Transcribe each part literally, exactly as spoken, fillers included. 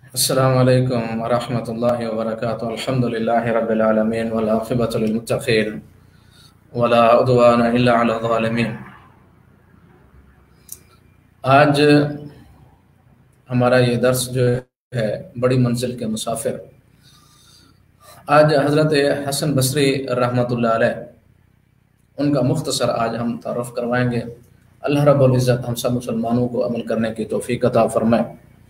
السلام علیکم ورحمۃ اللہ وبرکاتہ الحمد للہ رب العالمین والعاقبۃ للمتقین ولا عدوان الا علی الظالمین۔ آج ہمارا یہ درس جو ہے بڑی منزل کے مسافر، آج حضرت حسن بصری رحمۃ اللہ علیہ ان کا مختصر آج ہم تعارف کروائیں گے۔ اللہ رب العزت ہم سب مسلمانوں کو عمل کرنے کی توفیق عطا فرمائے۔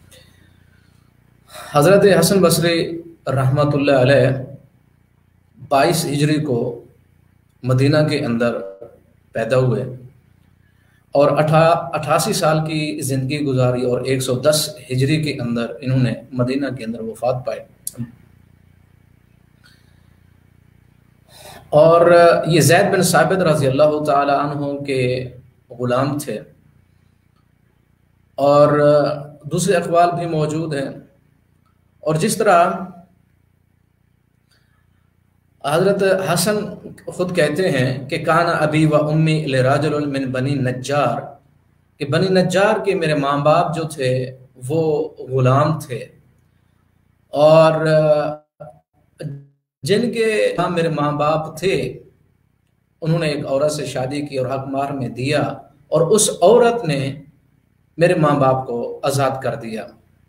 حضرت حسن بصری رحمۃ اللہ علیہ بائیس ہجری کو مدینہ کے اندر پیدا ہوئے اور اٹھاسی سال کی زندگی گزاری اور ایک سو دس ہجری کے اندر انہوں نے مدینہ کے اندر وفات پائی۔ اور یہ زید بن ثابت رضی اللہ تعالی عنہ کے غلام تھے، اور دوسرے اقوال بھی موجود ہیں۔ اور جس طرح حضرت حسن خود کہتے ہیں کہ کان ابی و امی لراجل من بنی نجار، کہ بنی نجار کے میرے ماں باپ جو تھے وہ غلام تھے، اور جن کے میرے ماں باپ تھے انہوں نے ایک عورت سے شادی کی اور حق مہر میں دیا، اور اس عورت نے میرے ماں باپ کو آزاد کر دیا۔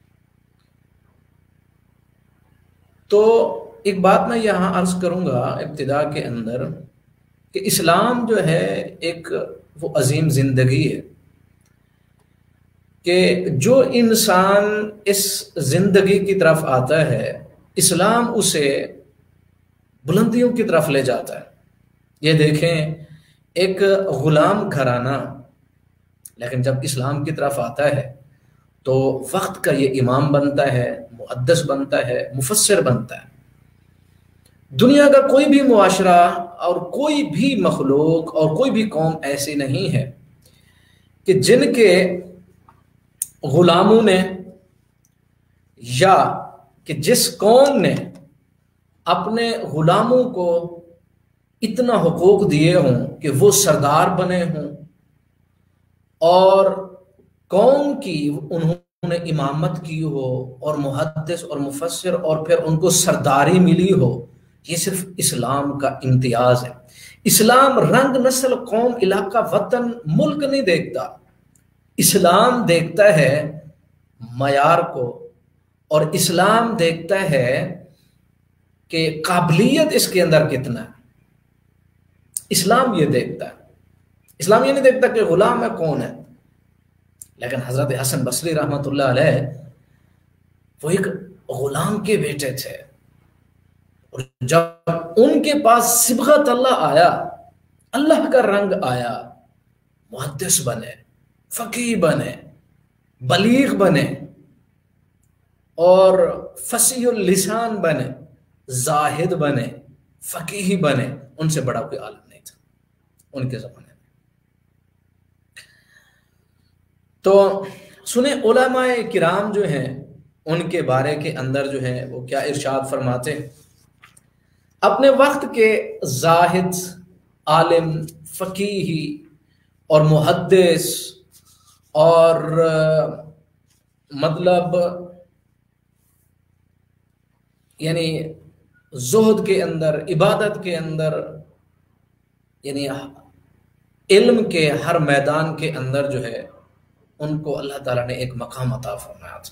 تو ایک بات میں یہاں عرض کروں گا ابتدا کے اندر کہ اسلام جو ہے ایک وہ عظیم زندگی ہے کہ جو انسان اس زندگی کی طرف آتا ہے اسلام اسے بلندیوں کی طرف لے جاتا ہے۔ یہ دیکھیں ایک غلام گھرانہ لیکن جب اسلام کی طرف آتا ہے تو وقت کا یہ امام بنتا ہے، محدث بنتا ہے، مفسر بنتا ہے۔ دنیا کا کوئی بھی معاشرہ اور کوئی بھی مخلوق اور کوئی بھی قوم ایسی نہیں ہے کہ جن کے غلاموں نے یا کہ جس قوم نے اپنے غلاموں کو اتنا حقوق دیے ہوں کہ وہ سردار بنے ہوں اور قوم کی انہوں نے امامت کی ہو اور محدث اور مفسر اور پھر ان کو سرداری ملی ہو۔ یہ صرف اسلام کا امتیاز ہے۔ اسلام رنگ، نسل، قوم، علاقہ، وطن، ملک نہیں دیکھتا، اسلام دیکھتا ہے معیار کو، اور اسلام دیکھتا ہے کہ قابلیت اس کے اندر کتنا ہے۔ اسلام یہ دیکھتا ہے، اسلام یہ نہیں دیکھتا کہ غلام ہے کون ہے۔ لیکن حضرت حسن بصری رحمۃ اللہ علیہ وہ ایک غلام کے بیٹے تھے، اور جب ان کے پاس صبغت اللہ آیا، اللہ کا رنگ آیا، محدث بنے، فقیہ بنے، بلیغ بنے اور فصیح اللسان بنے، زاہد بنے، فقیہ بنے، ان سے بڑا کوئی عالم نہیں تھا ان کے زمانے میں۔ تو سنیں علماء کرام جو ہیں ان کے بارے کے اندر جو ہے وہ کیا ارشاد فرماتے ہیں۔ اپنے وقت کے زاہد، عالم، فقیہ اور محدث اور مطلب یعنی زہد کے اندر، عبادت کے اندر، یعنی علم کے ہر میدان کے اندر جو ہے ان کو اللہ تعالیٰ نے ایک مقام عطا فرمایا تھا۔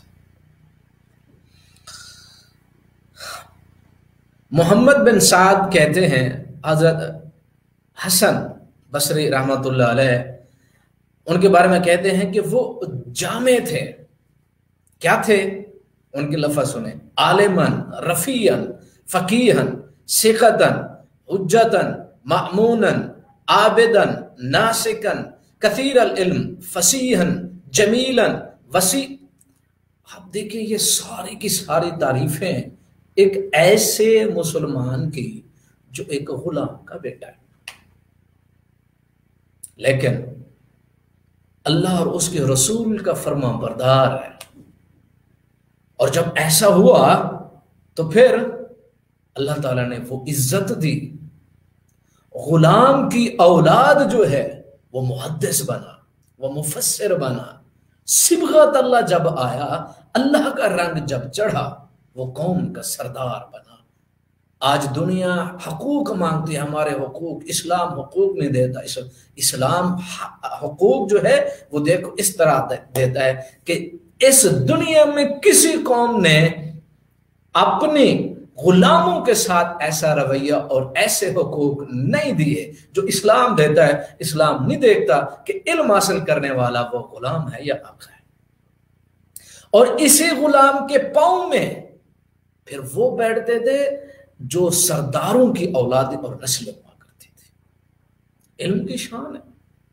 محمد بن سعد کہتے ہیں حضرت حسن بصری رحمۃ اللہ علیہ ان کے بارے میں کہتے ہیں کہ وہ جامع تھے۔ کیا تھے؟ ان کے لفظ سنیں: عالماً، رفیعاً، فقیہاً، ثقتاً، حجتاً، مأموناً، عابداً، ناسکاً، کثیر العلم، فصیحاً، جمیلاً، وسیع۔ آپ دیکھیں یہ ساری کی ساری تعریفیں ایک ایسے مسلمان کی جو ایک غلام کا بیٹا ہے، لیکن اللہ اور اس کے رسول کا فرما بردار ہے۔ اور جب ایسا ہوا تو پھر اللہ تعالیٰ نے وہ عزت دی، غلام کی اولاد جو ہے وہ محدث بنا، وہ مفسر بنا، صبغت اللہ جب آیا، اللہ کا رنگ جب چڑھا، وہ قوم کا سردار بنا۔ آج دنیا حقوق مانگتی ہے، ہمارے حقوق، اسلام حقوق نہیں دیتا۔ اسلام حقوق جو ہے وہ دیکھو اس طرح دیتا ہے کہ اس دنیا میں کسی قوم نے اپنی غلاموں کے ساتھ ایسا رویہ اور ایسے حقوق نہیں دیے جو اسلام دیتا ہے۔ اسلام نہیں دیکھتا کہ علم حاصل کرنے والا وہ غلام ہے یا آقا ہے، اور اسی غلام کے پاؤں میں پھر وہ بیٹھتے تھے جو سرداروں کی اولاد اور نسلیں ہوا کرتی تھی۔ علم کی شان ہے۔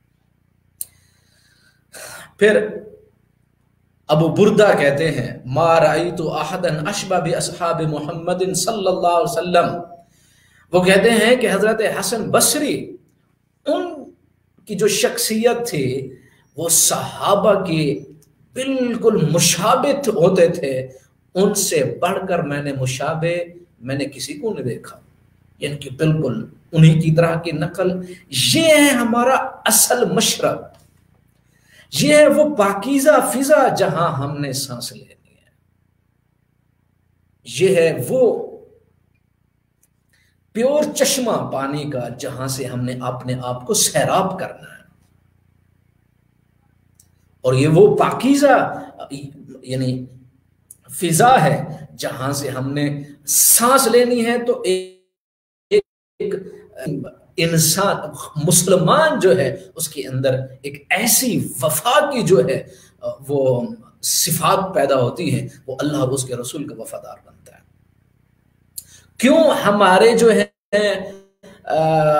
پھر ابو بردہ کہتے ہیں ما رأیت احدا اشبہ باصحاب محمد صلی اللہ علیہ وسلم، وہ کہتے ہیں کہ حضرت حسن بصری ان کی جو شخصیت تھی وہ صحابہ کی بالکل مشابہ ہوتے تھے، ان سے بڑھ کر میں نے مشابہ میں نے کسی کو نہیں دیکھا، یعنی کہ بالکل انہی کی طرح کی نقل۔ یہ ہے ہمارا اصل مشرب، یہ ہے وہ پاکیزہ فضا جہاں ہم نے سانس لینی ہے، یہ ہے وہ پیور چشمہ پانی کا جہاں سے ہم نے اپنے آپ کو سیراب کرنا ہے، اور یہ وہ پاکیزہ یعنی فضا ہے جہاں سے ہم نے سانس لینی ہے۔ تو ایک, ایک انسان مسلمان جو ہے اس کے اندر ایک ایسی وفا کی جو ہے وہ صفات پیدا ہوتی ہیں، وہ اللہ اور اس کے رسول کا وفادار بنتا ہے۔ کیوں ہمارے جو ہے آ,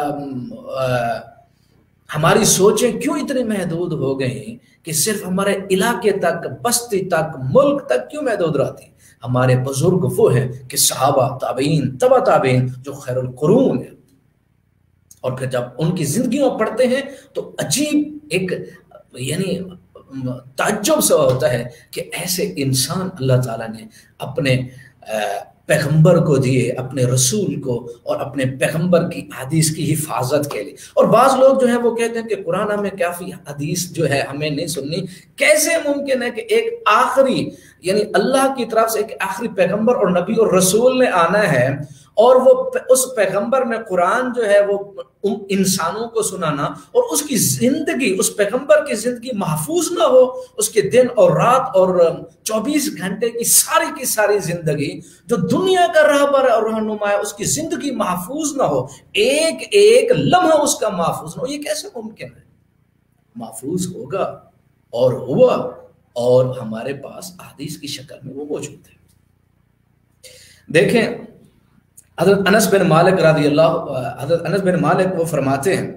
آ, ہماری سوچیں کیوں اتنی محدود ہو گئی کہ صرف ہمارے علاقے تک، بستی تک، ملک تک کیوں محدود رہتی؟ ہمارے بزرگ وہ ہیں کہ صحابہ، تابعین، تبع تابعین جو خیر القرون ہیں، اور پھر جب ان کی زندگیوں پڑھتے ہیں تو عجیب ایک یعنی تعجب سے ہوتا ہے کہ ایسے انسان اللہ تعالیٰ نے اپنے پیغمبر کو دیے، اپنے رسول کو، اور اپنے پیغمبر کی حدیث کی حفاظت کے لیے۔ اور بعض لوگ جو ہیں وہ کہتے ہیں کہ قرآن میں کافی حدیث جو ہے ہمیں نہیں سننی۔ کیسے ممکن ہے کہ ایک آخری یعنی اللہ کی طرف سے ایک آخری پیغمبر اور نبی اور رسول نے آنا ہے، اور وہ اس پیغمبر نے قرآن جو ہے وہ انسانوں کو سنانا، اور اس کی زندگی، اس پیغمبر کی زندگی محفوظ نہ ہو، اس کے دن اور رات اور چوبیس گھنٹے کی ساری کی ساری زندگی جو دنیا کا رہبر اور رہنما ہے اس کی زندگی محفوظ نہ ہو، ایک ایک لمحہ اس کا محفوظ نہ ہو، یہ کیسے ممکن ہے؟ محفوظ ہوگا اور ہوا، اور ہمارے پاس احادیث کی شکل میں وہ موجود ہے۔ دیکھیں حضرت انس بن مالک رضی اللہ حضرت انس بن مالک وہ فرماتے ہیں،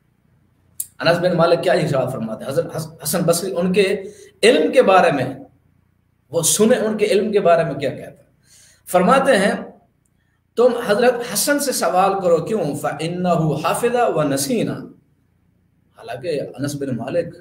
انس بن مالک کیا ارشاد فرماتے ہیں؟ حضرت حسن بصری ان کے علم کے بارے میں وہ سنیں، ان کے علم کے بارے میں کیا کہتے ہیں؟ فرماتے ہیں تم حضرت حسن سے سوال کرو، کیوں؟ فَإِنَّهُ حَافِظَ وَنَسِينَ۔ حالانکہ انس بن مالک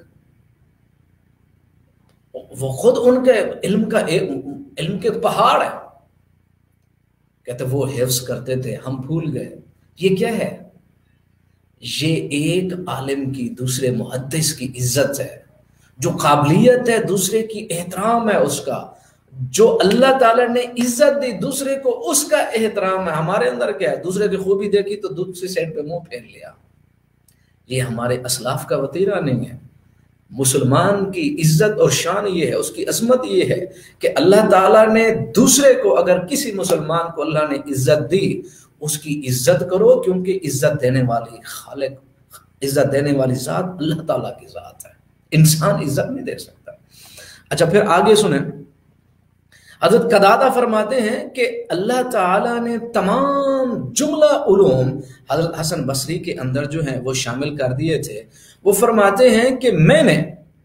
وہ خود ان کے علم کا علم کے پہاڑ ہے، کہتے وہ حفظ کرتے تھے، ہم بھول گئے۔ یہ کیا ہے؟ یہ ایک عالم کی دوسرے محدث کی عزت ہے، جو قابلیت ہے دوسرے کی احترام ہے، اس کا جو اللہ تعالیٰ نے عزت دی دوسرے کو اس کا احترام ہے۔ ہمارے اندر کیا ہے؟ دوسرے کی خوبی دیکھی تو دوسری سائڈ پہ منہ پھیر لیا۔ یہ ہمارے اسلاف کا وطیرہ نہیں ہے۔ مسلمان کی عزت اور شان یہ ہے، اس کی عظمت یہ ہے کہ اللہ تعالیٰ نے دوسرے کو، اگر کسی مسلمان کو اللہ نے عزت دی، اس کی عزت کرو، کیونکہ عزت دینے والی خالق، عزت دینے والی ذات اللہ تعالیٰ کی ذات ہے، انسان عزت نہیں دے سکتا۔ اچھا پھر آگے سنیں، حضرت قتادہ فرماتے ہیں کہ اللہ تعالیٰ نے تمام جملہ علوم حضرت حسن بصری کے اندر جو ہیں وہ شامل کر دیے تھے۔ وہ فرماتے ہیں کہ میں نے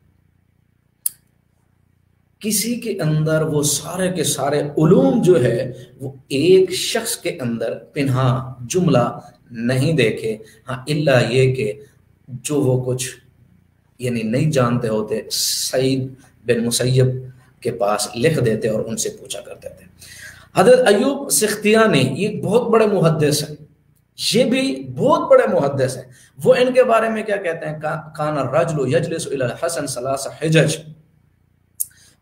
کسی کے اندر وہ سارے کے سارے علوم جو ہے وہ ایک شخص کے اندر پنہا جملہ نہیں دیکھے، ہاں اللہ یہ کہ جو وہ کچھ یعنی نہیں جانتے ہوتے سعید بن مسیب کے پاس لکھ دیتے اور ان سے پوچھا کرتے تھے۔ حضرت ایوب سختیانی یہ بہت بڑے محدث ہیں، یہ بھی بہت بڑے محدث ہیں۔ وہ ان کے بارے میں کیا کہتے ہیں؟ کان الرجل یجلس الی الحسن ثلاث حجج،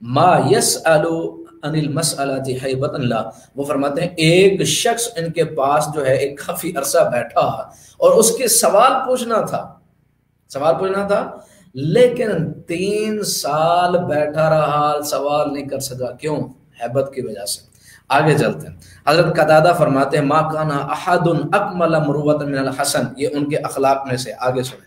ما یسألو ان المسألۃ حیبۃ لا، وہ فرماتے ہیں ایک شخص ان کے پاس جو ہے ایک کافی عرصہ بیٹھا اور اس کے سوال پوچھنا تھا سوال پوچھنا تھا لیکن تین سال بیٹھا رہا، سوال نہیں کر سکا. کیوں؟ حیبت کی وجہ سے. آگے چلتے ہیں. حضرت قتادہ فرماتے ہیں ما کان احد اکمل مروۃ من الحسن، یہ ان کے اخلاق میں سے. آگے سنیں.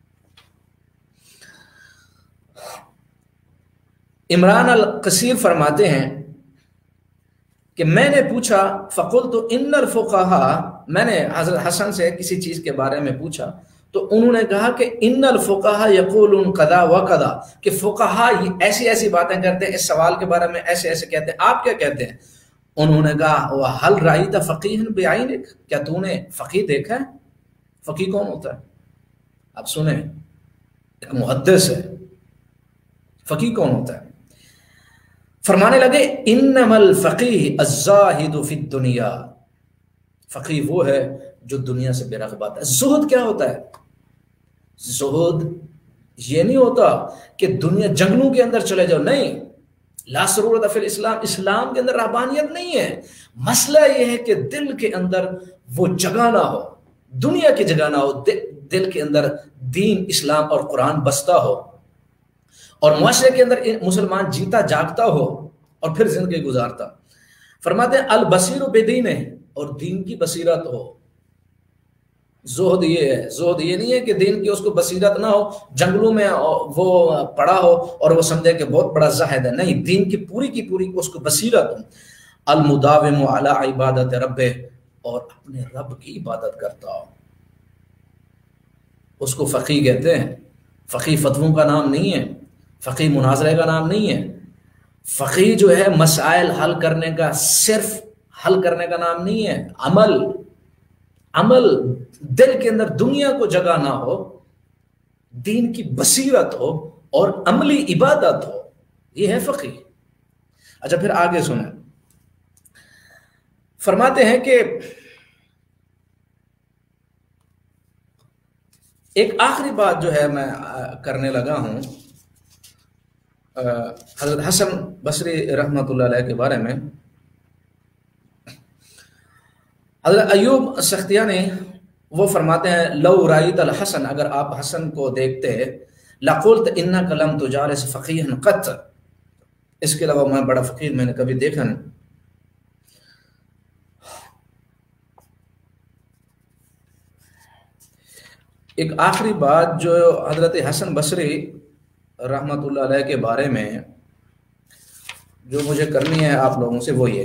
عمران القصیر فرماتے ہیں کہ میں نے پوچھا فقلت ان الفقہاء، میں نے حضرت حسن سے کسی چیز کے بارے میں پوچھا تو انہوں نے کہا کہ ان الفقہاء یقولون قضا وقضا، کہ فقہاء ایسی ایسی باتیں کرتے ہیں، اس سوال کے بارے میں ایسے ایسے کہتے ہیں، آپ کیا کہتے ہیں؟ انہوں نے کہا وَهَلْ رَأَيْتَ فَقِيهًا بِعَيْنِكَ، کیا تو نے فقیہ دیکھا ہے؟ فقیہ کون ہوتا ہے؟ آپ سنیں، ایک محدث ہے. فقیہ کون ہوتا ہے؟ فرمانے لگے انما الفقیہ الزاہد فی الدنیا، فقیہ وہ ہے جو دنیا سے بے رغبت ہے. زہد کیا ہوتا ہے؟ زہد یہ نہیں ہوتا کہ دنیا جنگلوں کے اندر چلے جاؤ، نہیں. لا سرورۃ فی الاسلام، اسلام کے اندر رہبانیت نہیں ہے. مسئلہ یہ ہے کہ دل کے اندر وہ جگہ نہ ہو، دنیا کی جگہ نہ ہو، دل کے اندر دین اسلام اور قرآن بستا ہو اور معاشرے کے اندر مسلمان جیتا جاگتا ہو اور پھر زندگی گزارتا. فرماتے ہیں البصیر بدین، اور دین کی بصیرت ہو. زہد یہ ہے، زہد یہ نہیں ہے کہ دین کی اس کو بصیرت نہ ہو، جنگلوں میں وہ پڑا ہو اور وہ سمجھے کہ بہت بڑا زاہد ہے. نہیں، دین کی پوری کی پوری اس کو بصیرت ہو. المداوم علی عبادت ربہ، اور اپنے رب کی عبادت کرتا ہو. اس کو فقیہ کہتے ہیں. فقیہ فتووں کا نام نہیں ہے، فقیہ مناظرے کا نام نہیں ہے. فقیہ جو ہے مسائل حل کرنے کا، صرف حل کرنے کا نام نہیں ہے. عمل عمل دل کے اندر دنیا کو جگہ نہ ہو، دین کی بصیرت ہو اور عملی عبادت ہو، یہ ہے فقیہ. اچھا پھر آگے سنیں. فرماتے ہیں کہ ایک آخری بات جو ہے میں کرنے لگا ہوں حضرت حسن بصری رحمۃ اللہ علیہ کے بارے میں. حضرت ایوب سختیانی وہ فرماتے ہیں لو رأیت الحسن، اگر آپ حسن کو دیکھتے لقلت انک لم تجالس فقیہا قط، اس کے علاوہ میں بڑا فقیر میں نے کبھی دیکھا نہیں. ایک آخری بات جو حضرت حسن بصری رحمۃ اللہ علیہ کے بارے میں جو مجھے کرنی ہے آپ لوگوں سے، وہ یہ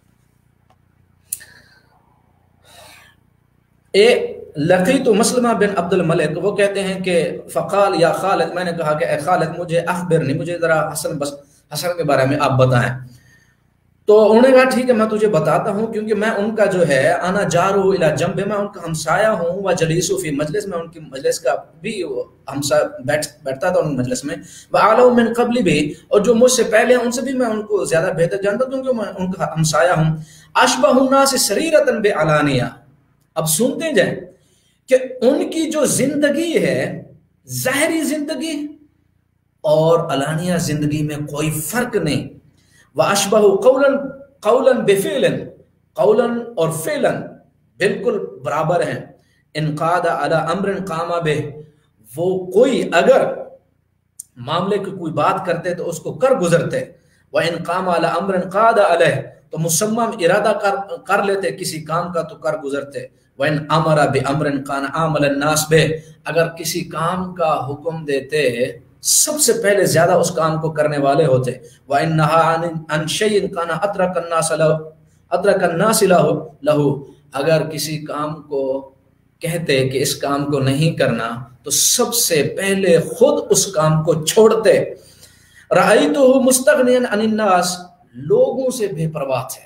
اے لقیت مسلمہ بن عبد الملک، وہ کہتے ہیں کہ فقال یا خالد، میں نے کہا کہ اے خالد مجھے اخبرنی، مجھے ذرا حسن بس حسن کے بارے میں آپ بتائیں. تو انہوں نے کہا ٹھیک ہے میں تجھے بتاتا ہوں، کیونکہ میں ان کا جو ہے انا جارو الی جنب، میں ان کا ہمسایہ ہوں، و جلیسو فی مجلس، میں ان کی مجلس کا بھی ہمسایہ بیٹھ بیٹھتا تھا ان مجلس میں، و اعلم من قبل بھی، اور جو مجھ سے پہلے ہیں ان سے بھی میں ان کو زیادہ بہتر جانتا ہوں کیونکہ میں ان کا ہمسایہ ہوں. اشبہ الناس سریرۃ بعلانیہ، اب سنتے جائیں کہ ان کی جو زندگی ہے ظاہری زندگی اور علانیہ زندگی میں کوئی فرق نہیں. وَأَشْبَهُ قَوْلًا قَوْلًا بِفِعْلًا، قولاً اور فعلاً بالکل برابر ہیں. ان قاد علی امر قام بہ، وہ کوئی اگر معاملے کی کوئی بات کرتے تو اس کو کر گزرتے. وَإِن قام علی امر قاد علیہ، تو مصمم ارادہ کر کر لیتے کسی کام کا تو کر گزرتے. وَإِنْ أَمَرَ بِأَمْرٍ كَانَ عَامَلَ النَّاسِ بِهِ، اگر کسی کام کا حکم دیتے سب سے پہلے زیادہ اس کام کو کرنے والے ہوتے. وَإِنْ نَهَى عَنْ شَيْءٍ كَانَ أَتْرَكَ النَّاسَ لَهُ أَتْرَكَ النَّاسِ لَهُ، اگر کسی کام کو کہتے کہ اس کام کو نہیں کرنا تو سب سے پہلے خود اس کام کو چھوڑتے. رَأَيْتُهُ مُسْتَغْنِيًا عَنِ النَّاسِ، لوگوں سے بے پرواہ تھے،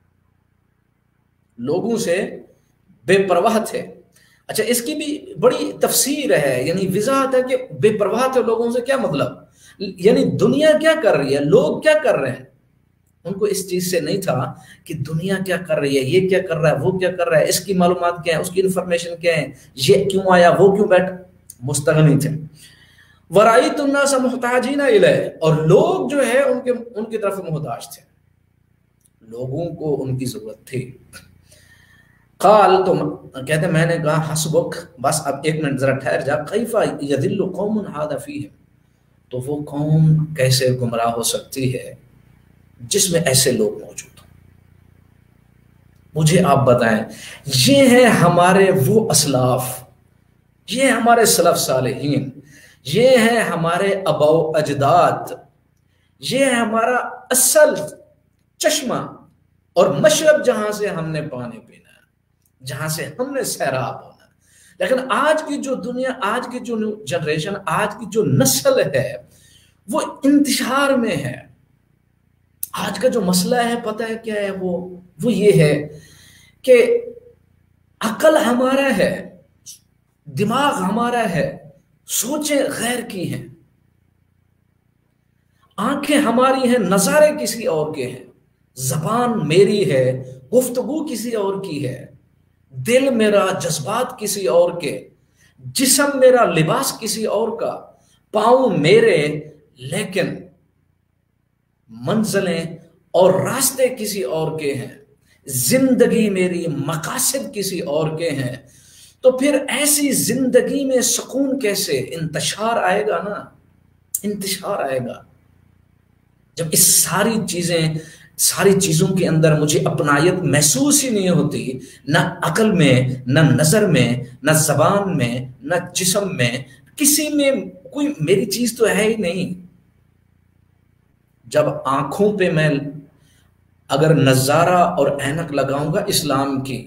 لوگوں سے بے پرواہ تھے. اچھا اس کی بھی بڑی تفسیر ہے، یعنی وضاحت ہے کہ بے پرواہ تھے لوگوں سے، کیا مطلب؟ یعنی دنیا کیا کر رہی ہے، لوگ کیا کر رہے ہیں، ان کو اس چیز سے نہیں تھا کہ دنیا کیا کر رہی ہے، یہ کیا کر رہا ہے، وہ کیا کر رہا ہے، اس کی معلومات کیا ہیں، اس کی انفارمیشن کیا ہے، یہ کیوں آیا، وہ کیوں بیٹھ، مستغنی تھے. وَرَأَيْتُ النَّاسَ مُحْتَاجِينَ إِلَيْهِ، اور لوگ جو ہے ان کے ان کی طرف محتاج تھے، لوگوں کو ان کی ضرورت تھی۔ قال، تو کہتے میں نے کہا حسبک، بس اب ایک منٹ ذرا ٹھہر جا، کیف یذل قوم ھذا فیہم، تو وہ قوم کیسے گمراہ ہو سکتی ہے جس میں ایسے لوگ موجود ہوں۔ مجھے آپ بتائیں، یہ ہیں ہمارے وہ اسلاف، یہ ہیں ہمارے سلف صالحین، یہ ہیں ہمارے آباء و اجداد، یہ ہے ہمارا اصل چشمہ اور مشرب جہاں سے ہم نے پانی پینا ہے، جہاں سے ہم نے سیراب ہونا ہے۔ لیکن آج کی جو دنیا، آج کی جو جنریشن، آج کی جو نسل ہے وہ انتشار میں ہے۔ آج کا جو مسئلہ ہے پتہ ہے کیا ہے؟ وہ وہ یہ ہے کہ عقل ہمارا ہے، دماغ ہمارا ہے، سوچیں غیر کی ہیں، آنکھیں ہماری ہیں، نظارے کسی اور کے ہیں، زبان میری ہے، گفتگو کسی اور کی ہے، دل میرا، جذبات کسی اور کے، جسم میرا، لباس کسی اور کا، پاؤں میرے لیکن منزلیں اور راستے کسی اور کے ہیں، زندگی میری، مقاصد کسی اور کے ہیں۔ تو پھر ایسی زندگی میں سکون کیسے؟ انتشار آئے گا نا، انتشار آئے گا جب اس ساری چیزیں ساری چیزوں کے اندر مجھے اپنائیت محسوس ہی نہیں ہوتی، نہ عقل میں، نہ نظر میں، نہ زبان میں، نہ جسم میں، کسی میں کوئی میری چیز تو ہے ہی نہیں۔ جب آنکھوں پہ میں اگر نظارہ اور اینک لگاؤں گا اسلام کی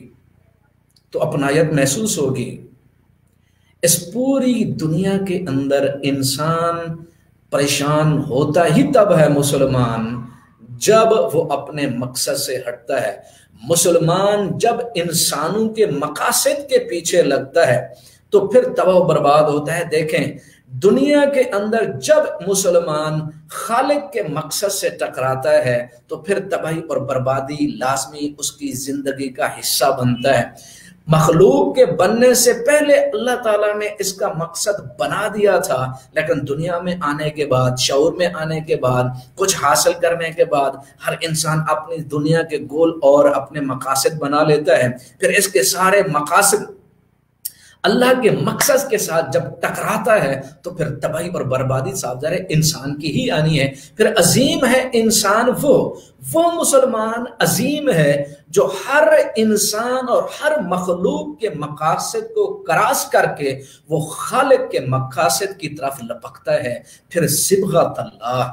تو اپنائیت محسوس ہوگی۔ اس پوری دنیا کے اندر انسان پریشان ہوتا ہی تب ہے مسلمان جب وہ اپنے مقصد سے ہٹتا ہے، مسلمان جب انسانوں کے مقاصد کے پیچھے لگتا ہے تو پھر تباہ و برباد ہوتا ہے۔ دیکھیں دنیا کے اندر جب مسلمان خالق کے مقصد سے ٹکراتا ہے تو پھر تباہی اور بربادی لازمی اس کی زندگی کا حصہ بنتا ہے۔ مخلوق کے بننے سے پہلے اللہ تعالیٰ نے اس کا مقصد بنا دیا تھا، لیکن دنیا میں آنے کے بعد، شعور میں آنے کے بعد، کچھ حاصل کرنے کے بعد ہر انسان اپنی دنیا کے گول اور اپنے مقاصد بنا لیتا ہے۔ پھر اس کے سارے مقاصد اللہ کے مقصد کے ساتھ جب ٹکراتا ہے تو پھر تباہی اور بربادی صاحب ذرا انسان کی ہی آنی ہے۔ پھر عظیم ہے انسان وہ وہ مسلمان عظیم ہے جو ہر انسان اور ہر مخلوق کے مقاصد کو کراس کر کے وہ خالق کے مقاصد کی طرف لپکتا ہے، پھر صبغۃ اللہ،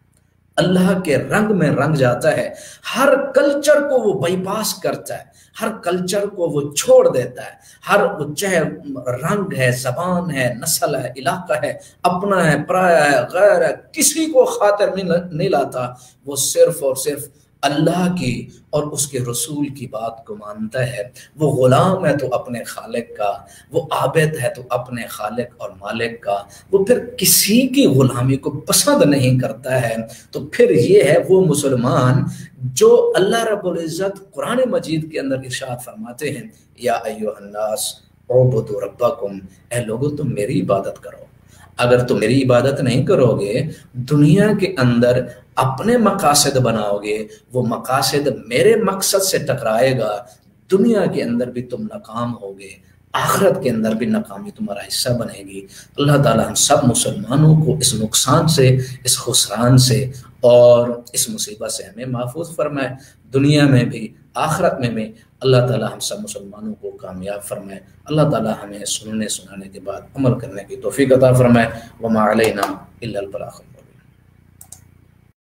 اللہ کے رنگ میں رنگ جاتا ہے، ہر کلچر کو وہ بائی پاس کرتا ہے، ہر کلچر کو وہ چھوڑ دیتا ہے، ہر چاہے رنگ ہے، زبان ہے، نسل ہے، علاقہ ہے، اپنا ہے، پرایا ہے، غیر ہے، کسی کو خاطر میں نہیں لاتا، وہ صرف اور صرف اللہ کی اور اس کے رسول کی بات کو مانتا ہے۔ وہ غلام ہے تو اپنے خالق کا، وہ عابد ہے تو اپنے خالق اور مالک کا، وہ پھر کسی کی غلامی کو پسند نہیں کرتا ہے۔ تو پھر یہ ہے وہ مسلمان جو اللہ رب العزت قرآن مجید کے اندر ارشاد فرماتے ہیں، یا ایھا الناس اعبدوا ربکم، اے لوگو تم میری عبادت کرو۔ اگر تم میری عبادت نہیں کرو گے، دنیا کے اندر اپنے مقاصد بناؤ گے، وہ مقاصد میرے مقصد سے ٹکرائے گا، دنیا کے اندر بھی تم ناکام ہوگے، آخرت کے اندر بھی ناکامی تمہارا حصہ بنے گی۔ اللہ تعالیٰ ہم سب مسلمانوں کو اس نقصان سے، اس خسران سے اور اس مصیبت سے ہمیں محفوظ فرمائے، دنیا میں بھی آخرت میں بھی اللہ تعالیٰ ہم سب مسلمانوں کو کامیاب فرمائے۔ اللہ تعالیٰ ہمیں سننے سنانے کے بعد عمل کرنے کی توفیق عطا فرمائے۔ وما علینا الا البلاغ۔